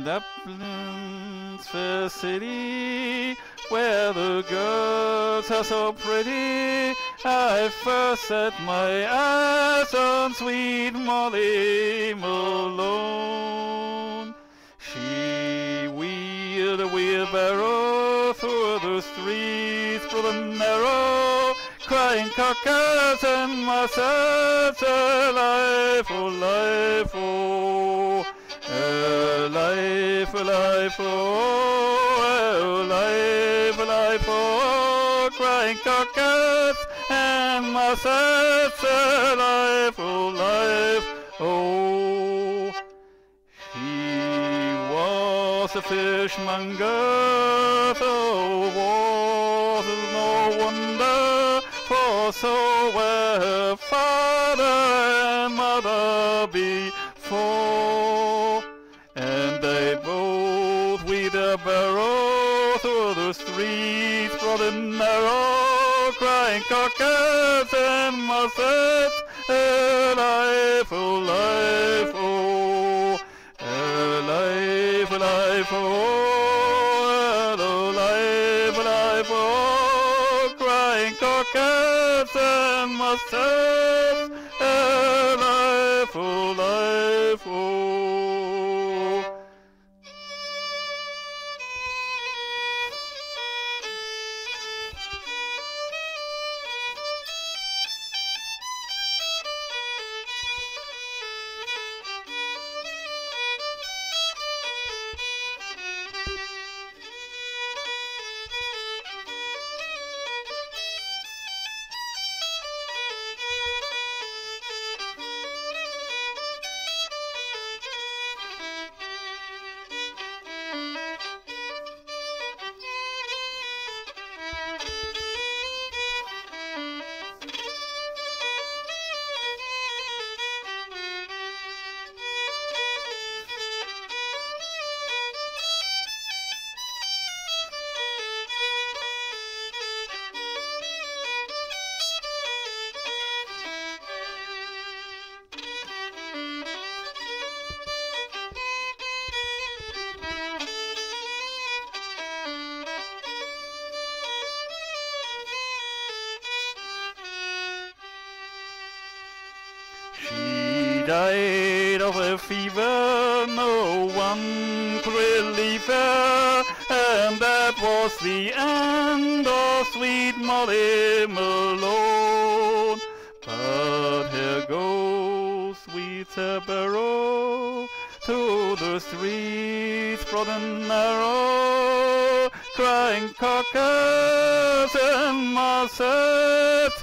Dublin's fair city, where the girls are so pretty, I first set my eyes on sweet Molly Malone. She wheeled a wheelbarrow through the streets through the narrow, crying cockers and mussels, alive, oh life, oh, alive, alive, oh, alive, alive, oh, crying cockers and mussels, alive, oh life, oh. He was a fishmonger, though was no wonder, for so were her father and mother before. And they both with a barrow through the streets broad and narrow, crying cockers and mussels, alive, oh life, oh, alive, alive, oh, alive, alive, oh, crying cockers and mussels, alive, oh life, oh. She died of a fever, no one could relieve her, and that was the end of sweet Molly Malone. But here goes sweet barrow to the streets broad and narrow, crying cockers and mussels,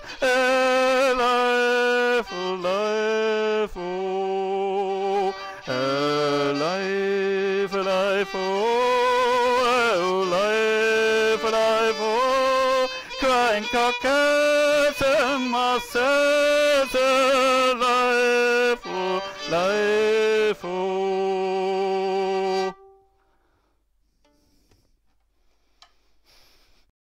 alive, alive, oh, alive, alive, oh, alive, alive, oh, crying cockers and mussels,